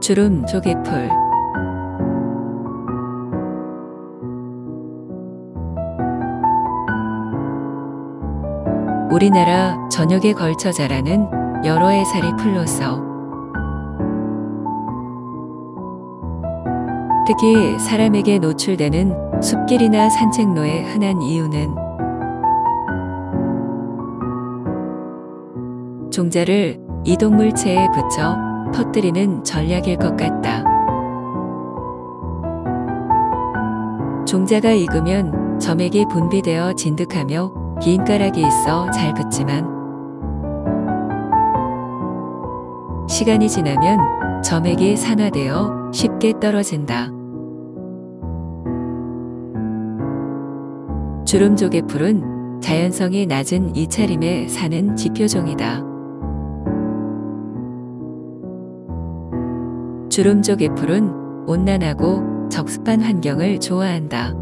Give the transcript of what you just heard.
주름 조개풀. 우리나라 전역에 걸쳐 자라는 여러 해살이 풀로서 특히 사람에게 노출되는 숲길이나 산책로의 흔한 이유는 종자를 이동물체에 붙여 퍼뜨리는 전략일 것 같다. 종자가 익으면 점액이 분비되어 진득하며 긴 가락이 있어 잘 붙지만 시간이 지나면 점액이 산화되어 쉽게 떨어진다. 주름조개풀은 자연성이 낮은 이차림에 사는 지표종이다. 주름조개풀은 온난하고 적습한 환경을 좋아한다.